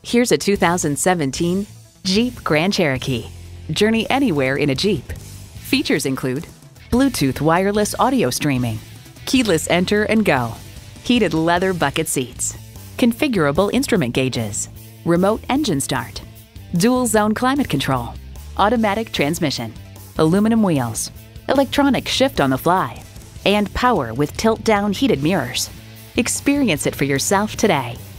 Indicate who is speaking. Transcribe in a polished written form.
Speaker 1: Here's a 2017 Jeep Grand Cherokee. Journey anywhere in a Jeep. Features include Bluetooth wireless audio streaming, keyless enter and go, heated leather bucket seats, configurable instrument gauges, remote engine start, dual zone climate control, automatic transmission, aluminum wheels, electronic shift on the fly, and power with tilt-down heated mirrors. Experience it for yourself today.